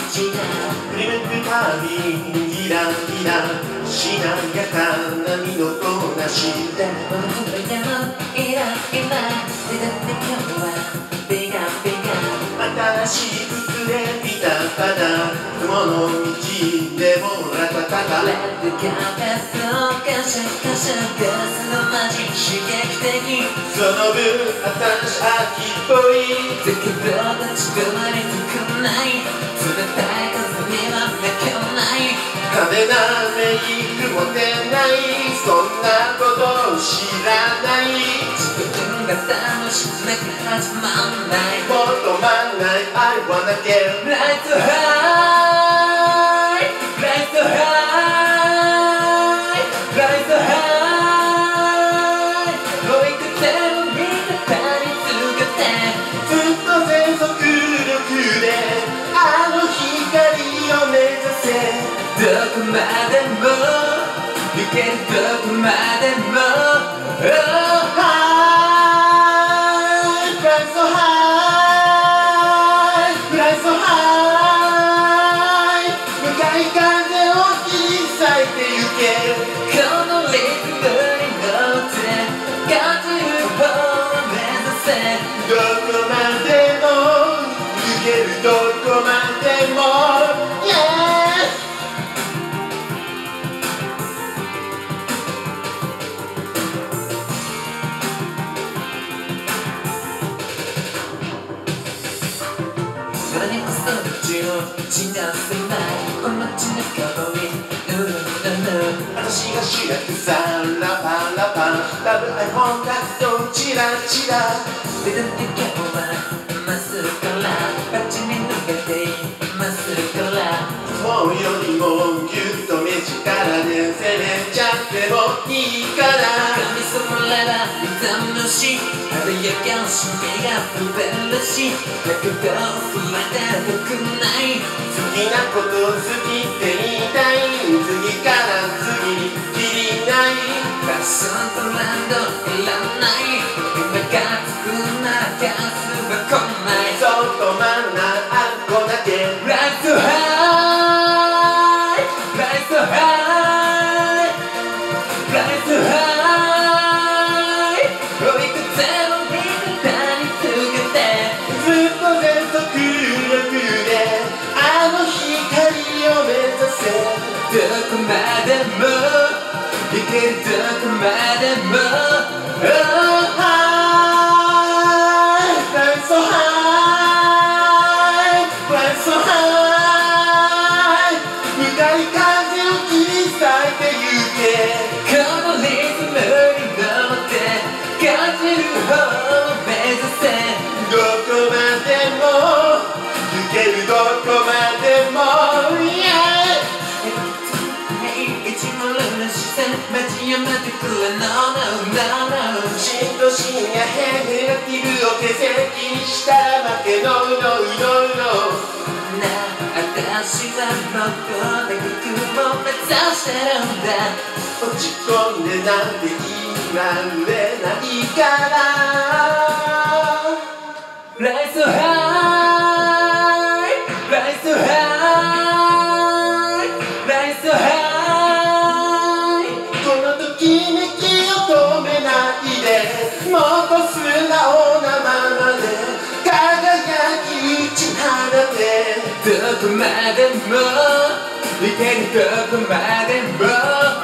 振り向くたびギラギラしなやかな身のこなし誰もの声でもイライラ出だって今日はビガビガ新しい服でピタパタ雲の道でもラタタタレッドカーペットカシャカシャガスのマジ刺激的その分新し秋っぽいだけど立ち止まりたくない冷たい風には負けない派手なメイクも出ないそんなこと知らない自分が楽しくなきゃ始まんないもっとまんない I wanna get Right to high Right to high Right to high 遠いくても味方に告げてずっと全速力であの光を目指せどこまでも行けるどこまでも Oh High Fly so high Fly so high 向かい風を切り裂いてゆけこのリズムに乗って感じる方を目指せどこまでも行けるどこまでも Yeah 何もそっちを散らせないお街の顔にぬるぬる私が主役さラパラパラブアイコンタクトチラチラ出だって今日はまっすぐから街に抜けていますから今日よりもぎゅっと目力で攻めちゃってもいいから髪染まれば痛むし晴れやかし目が増えるしだけど触れてよくない好きなこと好きって言いたい次から次にきりないファッションとランドいらない今がつくなら数は来ないそっと真ん中こだけ Rise to high Rise to high Rise to high 追い風の味方に告げてずっと全速力であの光を目指せどこまでも行けるどこまでも Oh high Fly so high Fly so high 向かい風を切り裂いてゆけこのリズムに乗って感じる方を目指せどこまでも行けるどこまでも Yeah 一丸の視線待ちやまってくれ No no no no しんど深夜変な気分を手先にしたら負け No no no no なあ私はもっと高くも目指してるんだ落ち込んでなんて今売れないから Rise so high Rise so high Rise so high このときめきを止めないでもっと素直なままで輝き打ち放てどこまでも行けるどこまでも